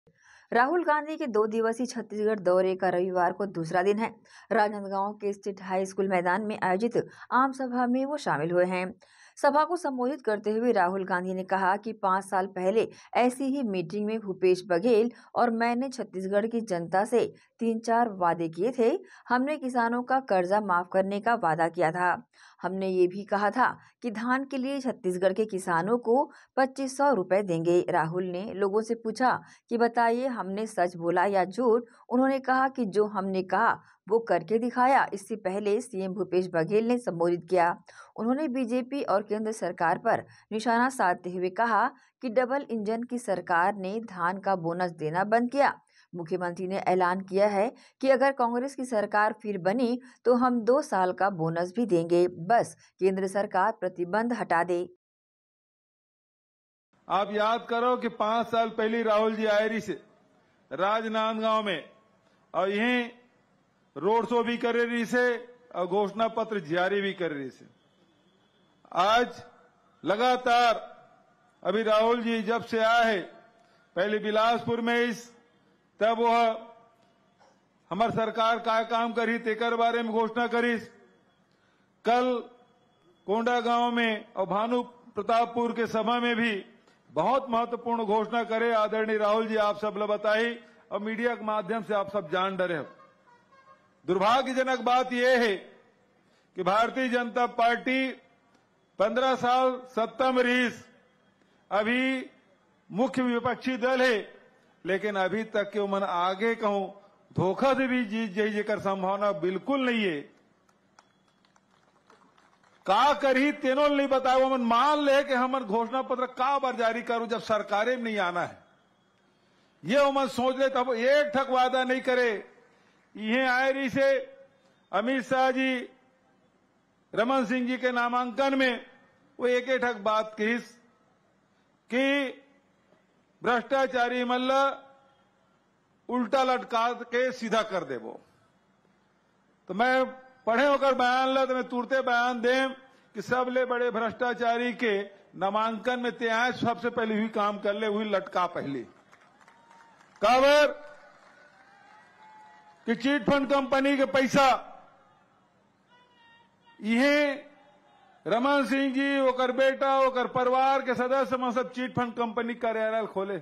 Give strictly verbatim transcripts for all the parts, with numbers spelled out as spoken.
राहुल गांधी के दो दिवसीय छत्तीसगढ़ दौरे का रविवार को दूसरा दिन है। राजनांदगांव के स्टेट हाई स्कूल मैदान में आयोजित आम सभा में वो शामिल हुए हैं। सभा को संबोधित करते हुए राहुल गांधी ने कहा कि पाँच साल पहले ऐसी ही मीटिंग में भूपेश बघेल और मैंने छत्तीसगढ़ की जनता से तीन चार वादे किए थे। हमने किसानों का कर्जा माफ करने का वादा किया था। हमने ये भी कहा था कि धान के लिए छत्तीसगढ़ के किसानों को पच्चीस सौ रुपए देंगे। राहुल ने लोगों से पूछा कि बताइए हमने सच बोला या झूठ। उन्होंने कहा कि जो हमने कहा वो करके दिखाया। इससे पहले सीएम भूपेश बघेल ने संबोधित किया। उन्होंने बीजेपी और केंद्र सरकार पर निशाना साधते हुए कहा कि डबल इंजन की सरकार ने धान का बोनस देना बंद किया। मुख्यमंत्री ने ऐलान किया है कि अगर कांग्रेस की सरकार फिर बनी तो हम दो साल का बोनस भी देंगे, बस केंद्र सरकार प्रतिबंध हटा दे। आप याद करो कि पांच साल पहले राहुल जी आए रही से राजनांदगांव में और यहीं रोड शो भी कर रही से और घोषणा पत्र जारी भी कर रही से। आज लगातार अभी राहुल जी जब से आए है, पहले बिलासपुर में इस तब वह हमार सरकार का काम करी तेकर बारे में घोषणा करी। कल कोंडा गांव में और भानु प्रतापपुर के सभा में भी बहुत महत्वपूर्ण घोषणा करे आदरणीय राहुल जी आप सब बताई और मीडिया के माध्यम से आप सब जान डरे हो। दुर्भाग्यजनक बात यह है कि भारतीय जनता पार्टी पंद्रह साल सत्ता में रही, अभी मुख्य विपक्षी दल है, लेकिन अभी तक के मन आगे कहूं धोखा से भी जीत जाई जेकर संभावना बिल्कुल नहीं है। का करी तेनों नहीं बताओ, मन मान ले कि हमन घोषणा पत्र का बार जारी करूं जब सरकारें में नहीं आना है। ये मन सोच ले तब एक ठक वादा नहीं करे। ये आए रही से अमित शाह जी रमन सिंह जी के नामांकन में वो एक एक ठक बात कहीस कि भ्रष्टाचारी मल्ला उल्टा लटका के सीधा कर दे। वो तो मैं पढ़े होकर बयान ला तो मैं तुरते बयान दे कि सबले बड़े भ्रष्टाचारी के नामांकन में ते आए सबसे पहले हुई काम कर ले हुई लटका पहले काबर कि चीट फंड कंपनी के पैसा यह रमन सिंह जी ओकर बेटा ओकर परिवार के सदस्य में सब चीट फंड कंपनी कार्यालय खोले,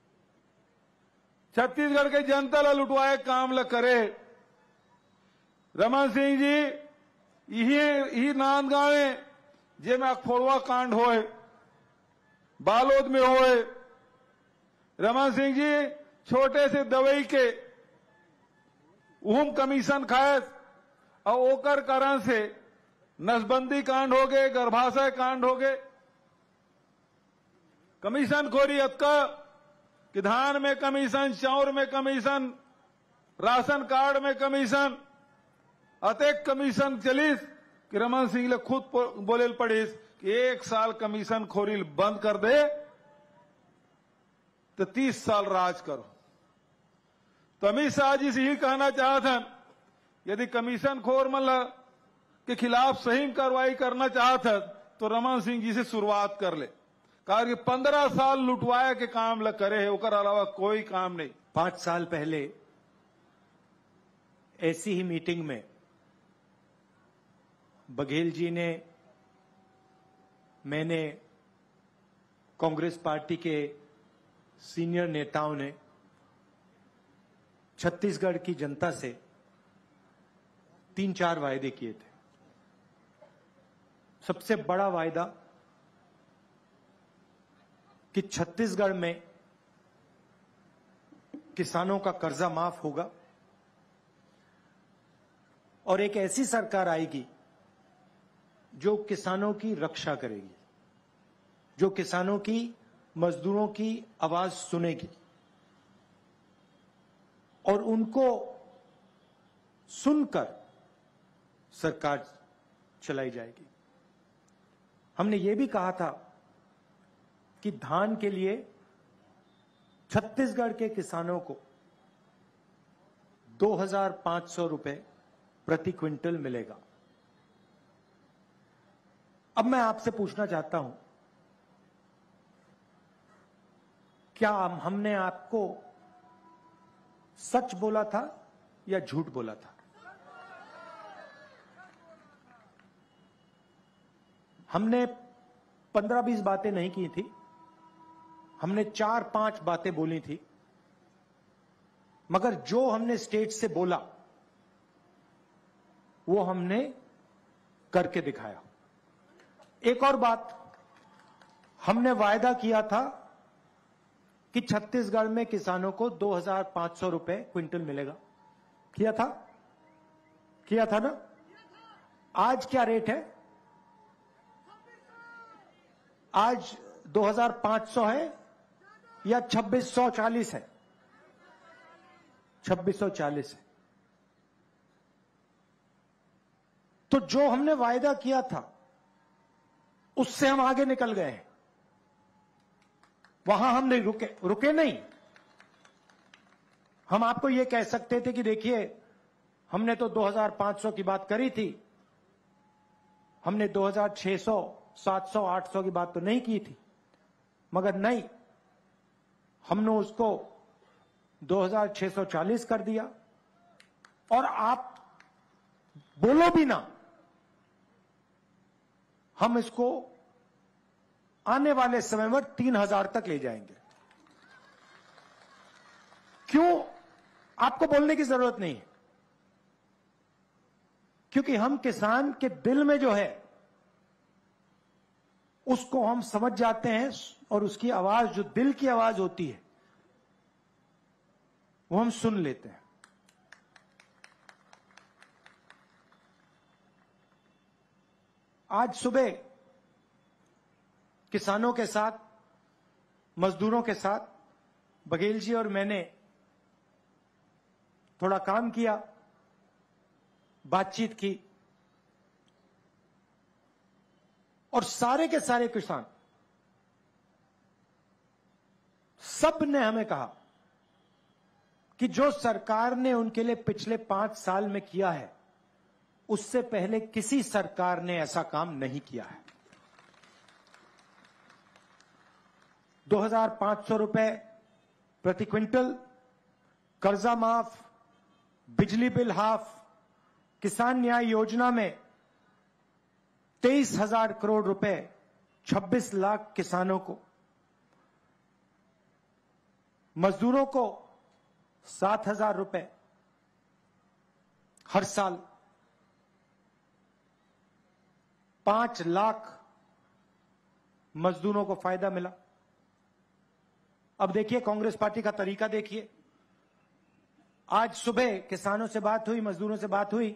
छत्तीसगढ़ के जनता ला लुटवाए काम ला करे। रमन सिंह जी यही यही नांदगांव में जे में अखफोड़वा कांड होए, बालोद में होए। रमन सिंह जी छोटे से दवाई के उहम कमीशन खाए और ओकर कारण से नसबंदी कांड हो गए, गर्भाशय कांड हो गए। कमीशन खोरी अतका कि धान में कमीशन, चाउर में कमीशन, राशन कार्ड में कमीशन, अतेक कमीशन चलीस कि रमन सिंह ले खुद बोले पड़ीस कि एक साल कमीशन खोरी बंद कर दे तो तीस साल राज करो। तो अमित शाह जी से ही कहना चाहता यदि कमीशन खोर मतलब के खिलाफ सही कार्रवाई करना चाहता तो रमन सिंह जी से शुरुआत कर ले, कारण कि पंद्रह साल लुटवाया के काम ल करे है, ओकर अलावा कोई काम नहीं। पांच साल पहले ऐसी ही मीटिंग में बघेल जी ने, मैंने, कांग्रेस पार्टी के सीनियर नेताओं ने छत्तीसगढ़ की जनता से तीन चार वायदे किए थे। सबसे बड़ा वायदा कि छत्तीसगढ़ में किसानों का कर्जा माफ होगा और एक ऐसी सरकार आएगी जो किसानों की रक्षा करेगी, जो किसानों की, मजदूरों की आवाज सुनेगी और उनको सुनकर सरकार चलाई जाएगी। हमने ये भी कहा था कि धान के लिए छत्तीसगढ़ के किसानों को दो हजार पांच सौ रुपए प्रति क्विंटल मिलेगा। अब मैं आपसे पूछना चाहता हूं, क्या हम, हमने आपको सच बोला था या झूठ बोला था? हमने पंद्रह बीस बातें नहीं की थी, हमने चार पांच बातें बोली थी, मगर जो हमने स्टेज से बोला वो हमने करके दिखाया। एक और बात, हमने वायदा किया था कि छत्तीसगढ़ में किसानों को दो हज़ार पांच सौ रुपए क्विंटल मिलेगा। किया था किया था ना? आज क्या रेट है? आज दो हज़ार पांच सौ है या छब्बीस सौ चालीस है? छब्बीस सौ चालीस है। तो जो हमने वायदा किया था उससे हम आगे निकल गए हैं। वहां हम नहीं रुके रुके नहीं। हम आपको यह कह सकते थे कि देखिए, हमने तो दो हज़ार पांच सौ की बात करी थी, हमने दो हज़ार छह सौ, सात सौ, आठ सौ की बात तो नहीं की थी, मगर नहीं, हमने उसको दो हज़ार छह सौ चालीस कर दिया। और आप बोलो भी ना, हम इसको आने वाले समय में तीन हजार तक ले जाएंगे। क्यों? आपको बोलने की जरूरत नहीं है, क्योंकि हम किसान के दिल में जो है उसको हम समझ जाते हैं, और उसकी आवाज, जो दिल की आवाज होती है, वो हम सुन लेते हैं। आज सुबह किसानों के साथ, मजदूरों के साथ बघेल जी और मैंने थोड़ा काम किया, बातचीत की, और सारे के सारे किसान, सब ने हमें कहा कि जो सरकार ने उनके लिए पिछले पांच साल में किया है, उससे पहले किसी सरकार ने ऐसा काम नहीं किया है। दो हज़ार पांच सौ रुपए प्रति क्विंटल, कर्जा माफ, बिजली बिल हाफ, किसान न्याय योजना में तेईस हजार करोड़ रुपए छब्बीस लाख किसानों को, मजदूरों को सात हजार रुपए हर साल, पांच लाख मजदूरों को फायदा मिला। अब देखिए कांग्रेस पार्टी का तरीका देखिए। आज सुबह किसानों से बात हुई, मजदूरों से बात हुई,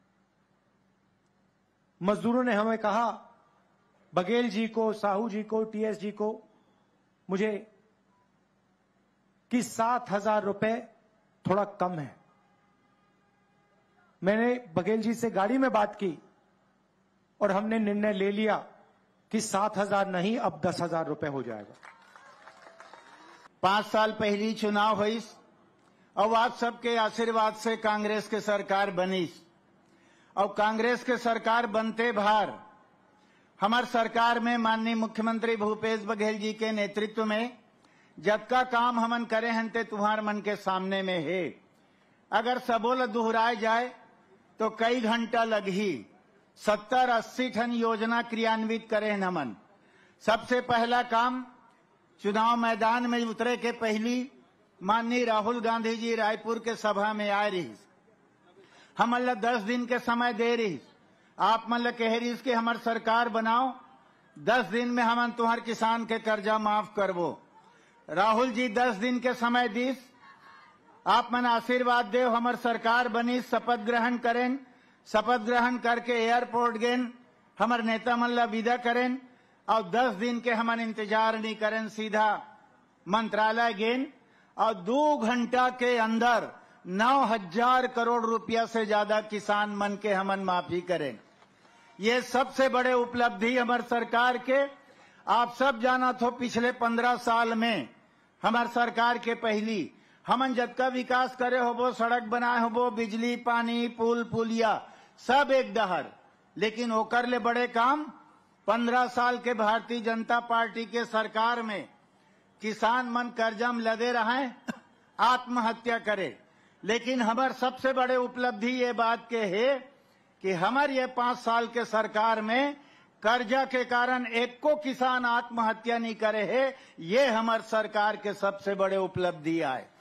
मजदूरों ने हमें कहा, बघेल जी को, साहू जी को, टीएस जी को, मुझे कि सात हजार रुपए थोड़ा कम है। मैंने बघेल जी से गाड़ी में बात की और हमने निर्णय ले लिया कि सात हजार नहीं, अब दस हजार रुपए हो जाएगा। पांच साल पहली चुनाव हुई और आप सबके आशीर्वाद से कांग्रेस के सरकार बनी, और कांग्रेस के सरकार बनते भार हमार सरकार में माननीय मुख्यमंत्री भूपेश बघेल जी के नेतृत्व में जब का काम हमन करे हैं ते तुम्हार मन के सामने में है। अगर सबोल दोहराए जाए तो कई घंटा लग ही सत्तर अस्सी ठन योजना क्रियान्वित करे हैं हमन। सबसे पहला काम, चुनाव मैदान में उतरे के पहली माननीय राहुल गांधी जी रायपुर के सभा में आए रही, हम अल्लाह दस दिन के समय दे रही, आप मतलब कह रही कि हमार सरकार बनाओ, दस दिन में हम तुम्हार किसान के कर्जा माफ करबो। राहुल जी दस दिन के समय दीस, आप मन आशीर्वाद देव, हमार सरकार बनी, शपथ ग्रहण करें, शपथ ग्रहण करके एयरपोर्ट गेन, हमार नेता मन ला विदा करें, और दस दिन के हमन इंतजार नहीं करें, सीधा मंत्रालय गेन, और दो घंटा के अंदर नौ हजार करोड़ रुपया से ज्यादा किसान मन के हमन माफी करें। ये सबसे बड़े उपलब्धि हमार सरकार के। आप सब जाना थो पिछले पंद्रह साल में हमार सरकार के पहली हमन जतका विकास करे होबो, सड़क बनाए होबो, बिजली, पानी, पुल पुलिया सब एक दहर, लेकिन ओकर ले बड़े काम पंद्रह साल के भारतीय जनता पार्टी के सरकार में किसान मन कर्जा में लदे रहे, आत्महत्या करे। लेकिन हमार सबसे बड़े उपलब्धि ये बात के है कि हमार ये पांच साल के सरकार में कर्जा के कारण एक को किसान आत्महत्या नहीं करे है। ये हमार सरकार के सबसे बड़े उपलब्धि आए।